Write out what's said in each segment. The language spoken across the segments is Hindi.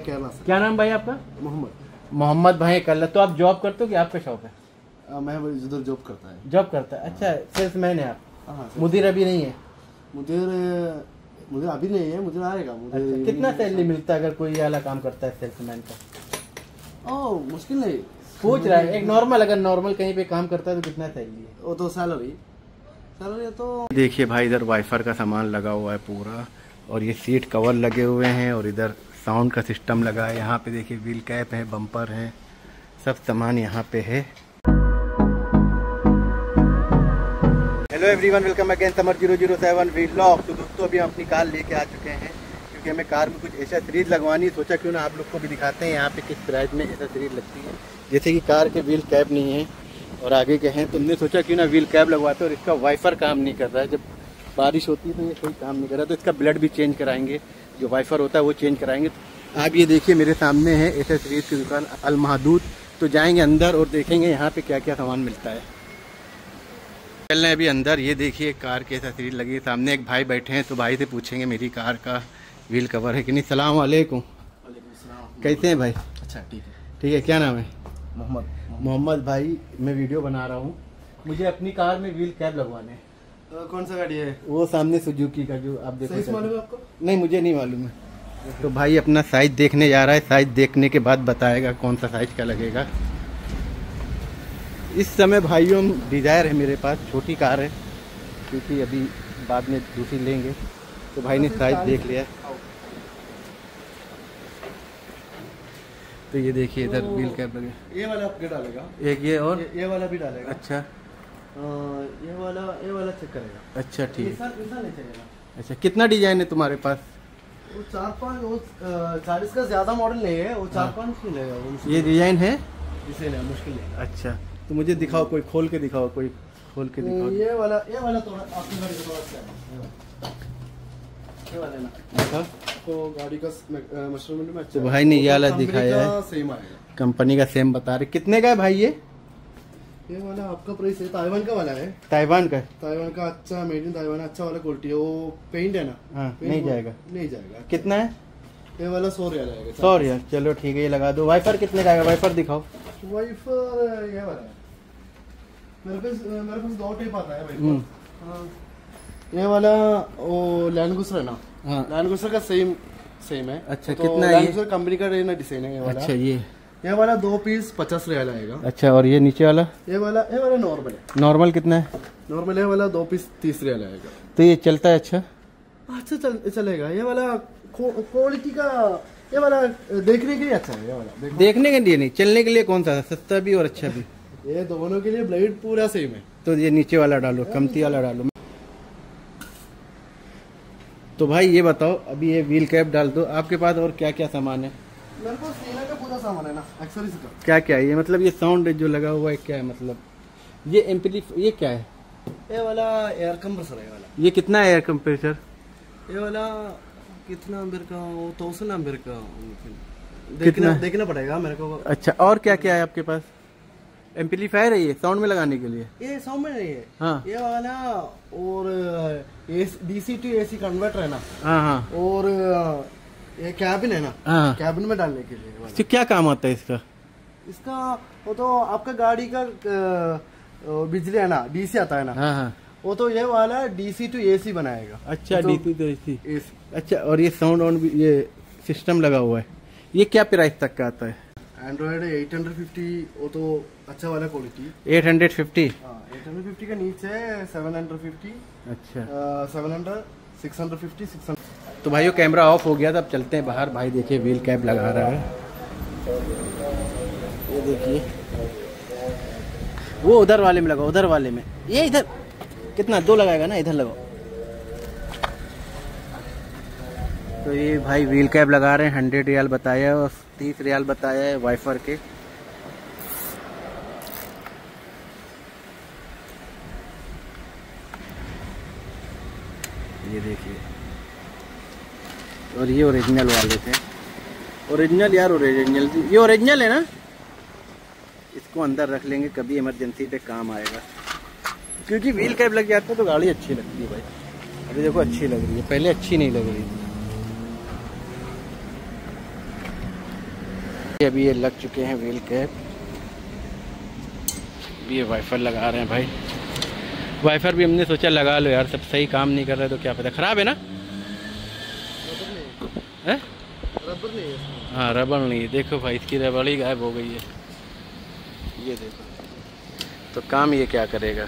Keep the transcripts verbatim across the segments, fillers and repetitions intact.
केरला से। क्या नाम भाई आपका? मोहम्मद। मोहम्मद भाई कल। तो आप जॉब करते हो कि आपका शॉप है? आ, मैं इधर जॉब करता है। जॉब करता है, अच्छा सेल्समैन है आप? हाँ, मुदीर अभी नहीं है? मुदीर मुझे अभी नहीं है, मुझे आएगा। मुझे अच्छा, कितना सैलरी मिलता है अगर कोई ये वाला काम करता है सेल्समैन का? ओह मुश्किल नहीं, पूछ रहा है एक नॉर्मल, अगर नॉर्मल कहीं पे काम करता है तो कितना सैलरी है? वो तो सैलरी सैलरी तो देखिए भाई, इधर वाइफर का सामान लगा हुआ है पूरा, और ये सीट कवर लगे हुए हैं, और इधर साउंड का सिस्टम लगा है। यहाँ पे देखिए व्हील कैप है, बम्पर है, सब सामान यहाँ पे है। Hello everyone, welcome again summer zero zero seven vlog. तो दोस्तों अभी हम अपनी कार लेके आ चुके हैं, क्योंकि हमें कार में कुछ एक्सेसरीज लगवानी, सोचा क्यों ना आप लोग को भी दिखाते हैं यहाँ पे किस प्राइस में एक्सेसरीज लगती है। जैसे कि कार के व्हील कैप नहीं है और आगे के हैं, तो हमने सोचा क्यों ना व्हील कैप लगवाते। और इसका वाइफर काम नहीं कर रहा है, जब बारिश होती है तो ये कोई काम नहीं कर रहा, तो इसका ब्लड भी चेंज कराएंगे, जो वाइफर होता है वो चेंज कराएंगे। आप ये देखिए मेरे सामने है एक्सेसरीज की दुकान अल महदूद, तो जाएंगे अंदर और देखेंगे यहाँ पे क्या क्या सामान मिलता है। चल रहे हैं अभी अंदर। ये देखिए कार की एक्सेसरीज लगी है, सामने एक भाई बैठे हैं, तो भाई से पूछेंगे मेरी कार का व्हील कवर है कि नहीं। सलाम वालेकुम। कैसे हैं भाई? अच्छा ठीक है। ठीक है, क्या नाम है? मोहम्मद। मोहम्मद भाई, मैं वीडियो बना रहा हूँ, मुझे अपनी कार में व्हील कैप लगवाने हैं। तो कौन सा गाड़ी है? वो सामने सुजुकी का, जो आप देखो। साइज मालूम है आपको? नहीं, मुझे नहीं मालूम है। तो भाई अपना साइज देखने जा रहा है, साइज देखने के बाद बताएगा कौन सा साइज का लगेगा। इस समय भाइयों डिजायर है मेरे पास, छोटी कार है, क्योंकि अभी बाद में दूसरी लेंगे। तो भाई ने साइज देख लिया। तो ये देखिए इधर व्हील कैप लगे। ये वाला आपके डालेगा एक ये और ये, ये वाला भी डालेगा। अच्छा, आ, ये वाला ये वाला चेक करेगा। अच्छा ठीक है। ऐसा ऐसा नहीं चलेगा। अच्छा, कितना डिजाइन है तुम्हारे पास? वो चार पाँच, वो चालीस का ज्यादा मॉडल नहीं है, वो चार पाँच मिलेगा। वो ये डिजाइन है, इसे नहीं मुश्किल नहीं। अच्छा तो मुझे दिखाओ, कोई खोल के दिखाओ, कोई खोल के दिखाओ। ये वाला ये वाला थोड़ा आपकी गाड़ी का थोड़ा अच्छा है, ये वाला ना दिखाओ। तो गाड़ी का मेजरमेंट में अच्छा तो है। भाई ने ये वाला कंपनी दिखाया का है, सेम आएगा। कंपनी का सेम बता रहे। कितने का है भाई ये? ये वाला आपका प्राइस है, ताइवान का वाला है। ताइवान का? ताइवान का अच्छा, मेड इन ताइवान, अच्छा वाला क्वालिटी है। वो पेंट है ना? हाँ, पेंट नहीं वो- जाएगा। नहीं जाएगा। कितना है? ये वाला सौ रियाल आएगा। सौ रियाल, चलो ठीक है, ये लगा दो। वाइफर कितने का आएगा? वाइफर दिखाओ। वाइफर ये वाला है, मेरे पास मेरे पास दो टाइप आता है हम्म। वाइफर। हाँ, ये वाला वो लैंडगुसर है ना? हाँ। लैंडगुसर का सेम सेम है। अच्छा, तो कितना है ये? लैंडगुसर कंपनी का ना डिजाइन है ये वाला। अच्छा, ये ये वाला दो पीस पचास रियाल आएगा। अच्छा, और ये नीचे वाला? ये वाला ये वाला नॉर्मल है। नॉर्मल कितना है? नॉर्मल है वाला दो पीस तीस रियाल आएगा। तो ये चलता है? अच्छा अच्छा चल चलेगा। ये वाला क्वालिटी का, ये वाला देखने के लिए अच्छा है। ये वाला देखो। देखने के लिए नहीं, चलने के लिए कौन सा? सस्ता भी और अच्छा भी? ये दोनों के लिए ब्लेड पूरा सेम है। तो ये नीचे वाला डालो, कमती वाला डालो। तो भाई ये बताओ, अभी ये व्हील कैप डाल दो, आपके पास और क्या क्या सामान है? मेरे पास सीना का पूरा सामान है ना, एक्सेसरीज का। क्या क्या है ये? मतलब ये साउंड जो लगा हुआ है क्या है? मतलब ये एम्पलीफ, ये क्या है? ये वाला एयर कंप्रेसर है। ये वाला ये कितना है एयर कंप्रेसर? ये वाला कितना एम्पीयर का? वो थाउजेंड एम्पीयर का। देखना देखना पड़ेगा मेरे को। अच्छा, और क्या क्या है आपके पास? एम्पलीफायर है ये साउंड में लगाने के लिए? ये साउंड में नहीं है। हाँ। ये वाला और डीसी टू एसी कन्वर्टर है ना? हाँ हाँ। और ये कैबिन है ना? हाँ। कैबिन में डालने के लिए वाला। तो क्या काम आता है इसका? इसका वो तो आपका गाड़ी का अ, बिजली है ना, डीसी आता है ना? हाँ हाँ। वो तो ये वाला डीसी टू एसी बनाएगा। अच्छा, तो डीसी तो एसी। एसी। अच्छा, और ये साउंड ऑन भी ये सिस्टम लगा हुआ है, ये क्या प्राइस तक का आता है? एंड्रॉइड एट हंड्रेड फिफ्टी, वो तो अच्छा वाला क्वालिटी। Eight hundred fifty? हाँ, एट हंड्रेड फिफ्टी का नीचे सेवन हंड्रेड फिफ्टी, अच्छा, seven hundred, six hundred fifty, six hundred. तो भाइयों कैमरा ऑफ हो गया था, अब चलते हैं बाहर। भाई देखिए व्हील कैप लगा रहा है, ये देखिए। वो उधर वाले में लगाओ, उधर वाले में। ये इधर कितना? दो लगाएगा ना, इधर लगाओ। तो ये भाई व्हील कैप लगा रहे हैं, हंड्रेड रियाल बताया है और तीस रियाल बताया है वाइफर के। ये देखिए, और ये ओरिजिनल वाले थे। ओरिजिनल यार, ओरिजिनल। ये ओरिजिनल है ना? इसको अंदर रख लेंगे, कभी इमरजेंसी पे काम आएगा, क्योंकि व्हील कैप लग जाता है तो गाड़ी अच्छी लगती है भाई। अभी देखो अच्छी लग रही है, पहले अच्छी नहीं लग रही थी। अभी ये लग चुके हैं व्हील कैप, ये वाइफर लगा रहे हैं भाई। वाइफर भी हमने सोचा लगा लो यार, सब सही काम नहीं कर रहे तो क्या पता, ख़राब है ना? है रबर नहीं है। हाँ रबड़ नहीं है, देखो भाई इसकी रबड़ ही गायब हो गई है, ये देखो। तो काम ये क्या करेगा।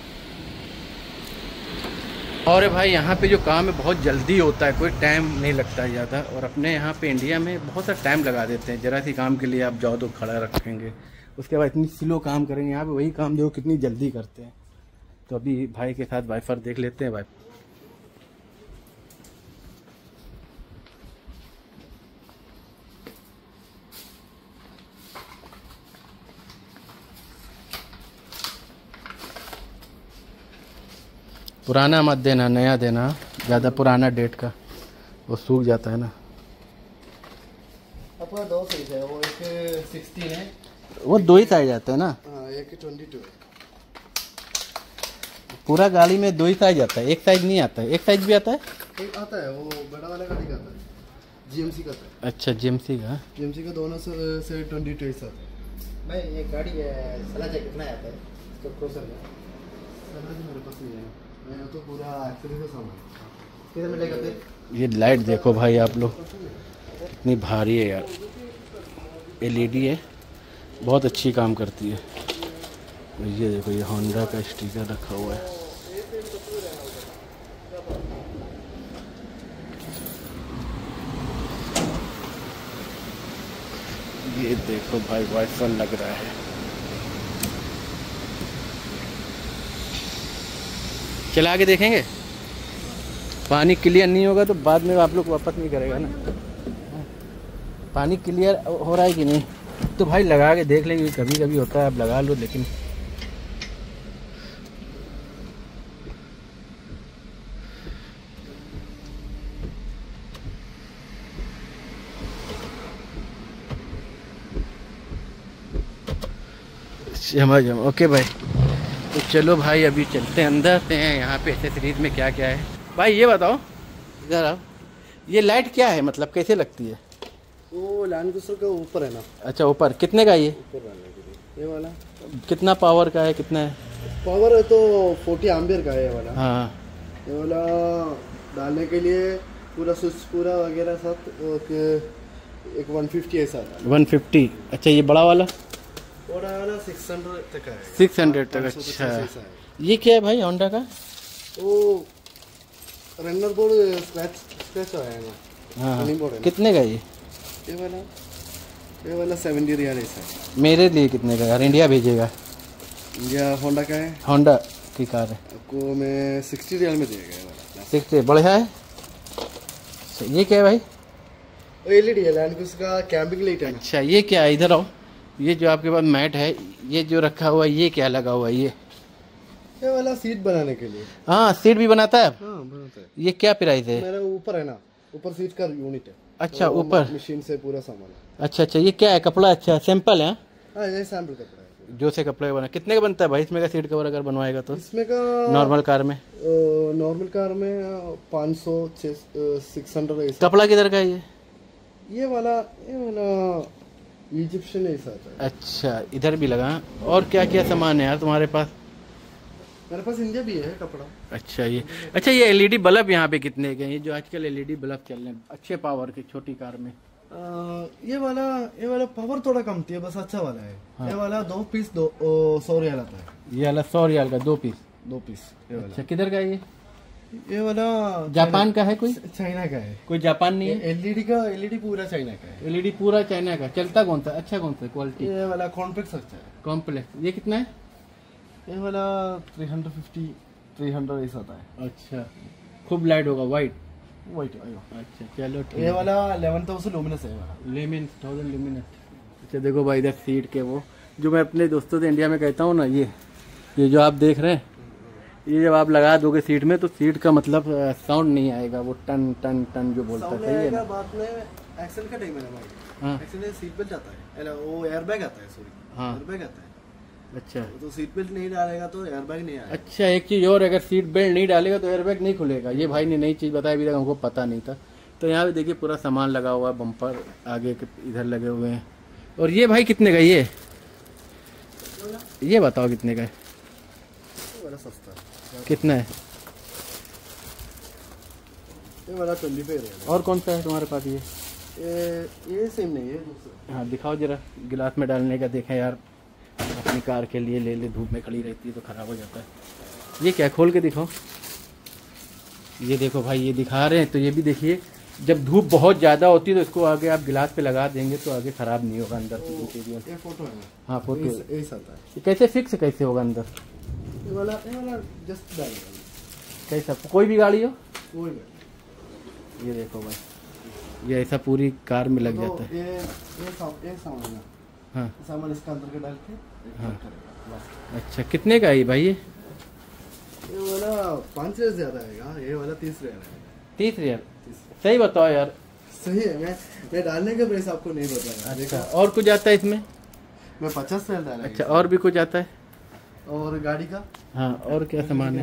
और भाई यहाँ पे जो काम है बहुत जल्दी होता है, कोई टाइम नहीं लगता है ज़्यादा। और अपने यहाँ पे इंडिया में बहुत सा टाइम लगा देते हैं, ज़रा सी काम के लिए आप जाओ तो खड़ा रखेंगे, उसके बाद इतनी स्लो काम करेंगे। यहाँ पे वही काम जो कितनी जल्दी करते हैं। तो अभी भाई के साथ वाइफर देख लेते हैं। भाई पुराना मत देना, नया देना, ज़्यादा पुराना डेट का वो सूख जाता है ना। अपना दो साइज है, वो एक सिक्सटीन है, वो दो ही साइज आता है ना। हाँ एक ट्वेंटी टू है। पूरा गाड़ी में दो ही साइज आता है, एक साइज नहीं आता है। एक साइज भी आता है, एक आता है, वो बड़ा वाला गाड़ी का आता है, जीएमसी का आता है। अच्छा जीएमसी का, जीएमसी का दोनों से, से ट्वेंटी टू आता है। भाई ये गाड़ी सला चाहिए कितना आता है इसका क्रोसर में? सला जी मेरे पास नहीं है, मैं तो पूरा एक्सेसरी का सामान। किधर मिलेगा फिर? ये लाइट देखो भाई आप लोग, इतनी भारी है यार, एलईडी है, बहुत अच्छी काम करती है। ये देखो ये होंडा का स्टिकर रखा हुआ है। ये देखो भाई वाइफर लग रहा है। चला के देखेंगे, पानी क्लियर नहीं होगा तो बाद में आप लोग वापस नहीं करेगा ना। पानी क्लियर हो रहा है कि नहीं तो भाई लगा के देख लेंगे, कभी कभी होता है आप लगा लो। लेकिन समझ जाओ। ओके भाई, तो चलो भाई अभी चलते हैं अंदर से हैं। यहाँ पे एक्सेसरीज में क्या क्या है भाई ये बताओ इधर आओ। ये लाइट क्या है, मतलब कैसे लगती है? वो लैंड क्रूजर का ऊपर है ना। अच्छा ऊपर, कितने का ये? ऊपर रहने के लिए ये वाला कितना पावर का है, कितना है पावर है? तो फोर्टी एम्पियर का है ये वाला। हाँ ये वाला डालने के लिए पूरा स्विच पूरा वगैरह सब एक वन फिफ्टी ऐसा आता है। One fifty. अच्छा ये बड़ा वाला और वाला सिक्स हंड्रेड तक का है। सिक्स हंड्रेड तक। अच्छा ये क्या है भाई होंडा का? वो रनर बोर्ड स्क्रैच स्क्रैच आया ना। हाँ रनिंग बोर्ड है ना। कितने का ये? ये वाला ये वाला सेवेंटी रियल ऐसा है। मेरे लिए कितने का यार, इंडिया भेजेगा? इंडिया होंडा का है, होंडा की कार है। आपको मैं सिक्सटी रियल में देगा ये वाला। सिक्सटी बढ़िया है। ये क्या है भाई? एलईडी है, लैंड क्रूजर का कैंपिंग लाइट है। अच्छा ये क्या है, इधर आओ। ये जो आपके पास मैट है, ये जो रखा हुआ है ये क्या लगा हुआ है? ये ये वाला सीट बनाने के लिए। हाँ सीट भी बनाता है। हाँ बनाता है। ये क्या प्राइस है? मेरा ऊपर है ना, ऊपर सीट का यूनिट है। अच्छा तो ऊपर मशीन से पूरा सामान है। अच्छा अच्छा ये क्या है, कपड़ा? अच्छा सैंपल है। हाँ ये सैंपल कपड़ा है। जो से कपड़े बना कितने का बनता है भाई इसमें का सीट कवर अगर बनवाएगा तो? इसमें का नॉर्मल कार में नॉर्मल कार में पाँच सौ सिक्स हंड्रेड। कपड़ा किधर का है ये? ये वाला ये वाला इजिप्शियन ऐसा आता है। अच्छा इधर भी लगा। और क्या क्या सामान है यार तुम्हारे पास? मेरे पास इंडिया भी है कपड़ा। अच्छा ये अच्छा ये एलईडी बल्ब यहाँ पे कितने के हैं? ये जो आजकल एलईडी बल्ब चल रहे हैं अच्छे पावर के छोटी कार में। आ, ये वाला ये वाला पावर थोड़ा कम थी, बस अच्छा वाला है। हाँ। ये वाला दो पीस दो सौ रियल आता है। ये वाला सौ रियाल का दो पीस? दो पीस ये वाला। अच्छा किधर का है ये? ये वाला जापान का है कोई? चाइना का है। कोई जापान नहीं है? एलईडी का एलईडी पूरा चाइना का है। एलईडी पूरा चाइना का। चलता कौन सा अच्छा, कौन सा क्वालिटी? ये वाला कॉम्प्लेक्स अच्छा है। कॉम्प्लेक्स। ये कितना है? ये वाला three hundred fifty three hundred ऐसा आता है। अच्छा खूब लाइट होगा, वाइट वाइट। अच्छा चलो ठीक। ये वाला इलेवन थाउजेंड लुमिनस है वाला। Lumen thousand lumens. अच्छा देखो भाई इधर सीट के वो जो मैं अपने दोस्तों से इंडिया में कहता हूँ ना, ये ये जो आप देख रहे हैं, ये जब आप लगा दोगे सीट में तो सीट का मतलब साउंड नहीं आएगा, वो टन टन टन जो बोलता है। सही है ना? बाद में एक्सेल का टाइम है ना भाई। हाँ एक्सेल में सीट बेल्ट आता है, अरे वो एयरबैग आता है, सॉरी हाँ एयरबैग आता है। अच्छा तो सीट बेल्ट नहीं डालेगा तो एयरबैग नहीं आएगा। अच्छा एक चीज और, अगर सीट बेल्ट नहीं डालेगा तो एयरबैग नहीं खुलेगा। ये भाई ने नई चीज बताई, अभी तक हमको पता नहीं था। तो यहाँ पे देखिए पूरा सामान लगा हुआ है, बम्पर आगे के इधर लगे हुए हैं, और ये भाई कितने का ये ये बताओ कितने का है? बड़ा सस्ता है। कितना है? ये वाला ट्वेंटी फाइव है। और कौन सा है तुम्हारे पास? ये ये ये सेम नहीं है दूसरा। हाँ दिखाओ जरा, गिलास में डालने का। देखें यार, अपनी कार के लिए ले ले, धूप में खड़ी रहती है तो ख़राब हो जाता है। ये क्या, खोल के दिखाओ। ये देखो भाई, ये दिखा रहे हैं तो ये भी देखिए, जब धूप बहुत ज़्यादा होती है तो इसको आगे आप गिलास पे लगा देंगे तो आगे ख़राब नहीं होगा अंदर से। ये फोटो है। हाँ फोटो। ये आता है। ये कैसे फिक्स कैसे होगा अंदर? ये वाला ये वाला जस्ट डालेगा। कैसा, कोई भी गाड़ी हो? कोई नहीं। ये देखो भाई, ये ऐसा पूरी कार में लग तो जाता है। ये ये सामान ये सामान है। हाँ सामान इसका अंदर के डाल के हाँ। करेगा बस। अच्छा, कितने का है भाई ये? ये वाला पाँच रियाल ज्यादा आएगा, ये वाला तीस रियाल आएगा। तीस रियाल? सही बताओ यार। सही है। मैं मैं डालने का प्राइस आपको नहीं बताया। अच्छा, और कुछ आता है इसमें? मैं पचास रियाल डाला। अच्छा, और भी कुछ आता है? और गाड़ी का। हाँ, और क्या सामान है?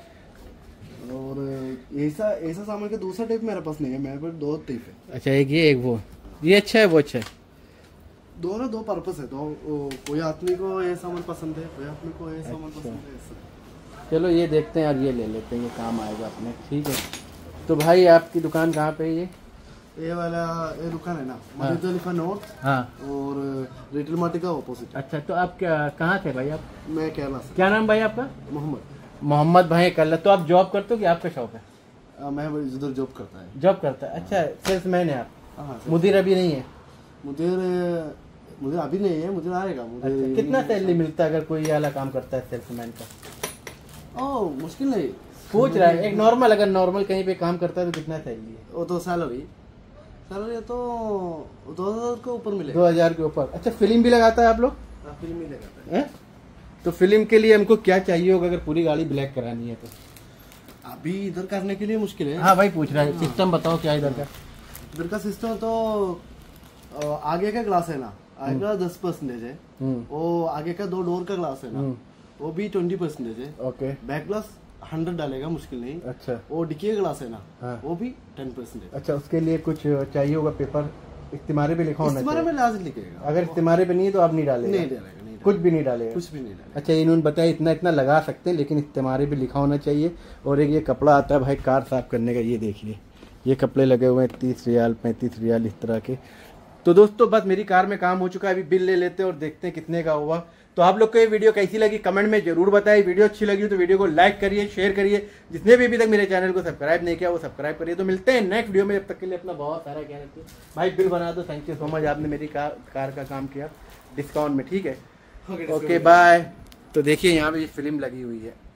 और ऐसा ऐसा सामान का दूसरा टाइप मेरे पास नहीं है, मेरे पास दो टाइप है। अच्छा, एक ये एक वो। ये अच्छा है वो अच्छा है? दोनों दो पर्पस है। तो कोई आदमी को ये सामान पसंद है, कोई आदमी को ये सामान अच्छा। पसंद है ऐसा। चलो ये देखते हैं यार, ये ले लेते हैं, ये काम आएगा अपने। ठीक है, तो भाई आपकी दुकान कहाँ पे है? ये ये वाला ये दुकान है ना, हाँ। मधुलिफा नॉर्थ हाँ। और रिटेल मार्ट का ऑपोजिट। अच्छा, तो आप क्या कहाँ थे भाई आप? मैं केरला से। क्या नाम भाई आपका? मोहम्मद। मोहम्मद भाई कल्ला। तो आप जॉब करते हो कि आपका शॉप है? आ, मैं इधर जॉब करता है। जॉब करता है। अच्छा, सेल्समैन है आप? हाँ। मुदीर अभी नहीं है? मुझे मुझे अभी नहीं है, मुझे आएगा। मुझे अच्छा, कितना सैलरी मिलता है अगर कोई ये वाला काम करता है सेल्समैन का? ओह मुश्किल नहीं। पूछ रहा है एक नॉर्मल, अगर नॉर्मल कहीं पे काम करता है तो कितना सैलरी है? वो तो सैलरी सैलरी तो दो हजार के ऊपर मिलेगा। दो हजार के ऊपर। अच्छा, फिल्म भी लगाता है आप लोग? फिल्म ही लगाता हैं? तो फिल्म के लिए हमको क्या चाहिए होगा अगर पूरी गाड़ी ब्लैक करानी है तो? है। अभी इधर करने के लिए मुश्किल है। हाँ भाई पूछ रहा है, सिस्टम बताओ क्या इधर का? इधर का सिस्टम तो अ, आगे का ग्लास है ना, आगे का दस परसेंटेज है। हम्म। वो आगे का दो डोर का ग्लास है ना, हम्म। वो भी ट्वेंटी परसेंटेज है। ओके। बैक ग्लास हंड्रेड डालेगा, मुश्किल नहीं। अच्छा। वो डिकी ग्लास है ना, हाँ। वो भी टेन परसेंटेज। अच्छा, उसके लिए कुछ चाहिए होगा पेपर, इस्तिमारे पे लिखा होना इस बारे चाहिए। में लाज लिखेगा। अगर इस्तिमारे पे नहीं है तो आप नहीं डालेंगे? नहीं डालेगा, नहीं कुछ भी नहीं डालेगा? कुछ भी नहीं डालेगा। अच्छा, इन्होंने बताया इतना इतना लगा सकते हैं लेकिन इस्तेमारी भी लिखा होना चाहिए। और एक ये कपड़ा आता है भाई कार साफ करने का, ये देखिए, ये कपड़े लगे हुए हैं तीस रियाल पैंतीस रियाल इस तरह के। तो दोस्तों बस मेरी कार में काम हो चुका है, अभी बिल ले लेते हैं और देखते हैं कितने का हुआ। तो आप लोग को ये वीडियो कैसी लगी कमेंट में जरूर बताइए। वीडियो अच्छी लगी तो वीडियो को लाइक करिए, शेयर करिए। जिसने भी अभी तक मेरे चैनल को सब्सक्राइब नहीं किया वो सब्सक्राइब करिए। तो मिलते हैं नेक्स्ट वीडियो में, जब तक के लिए अपना बहुत सारा ख्याल रखिए। भाई बिल बना दो, थैंक यू सो मच, आपने मेरी कार कार का काम किया डिस्काउंट में। ठीक है, ओके बाय। तो देखिए यहाँ पे ये फिल्म लगी हुई है।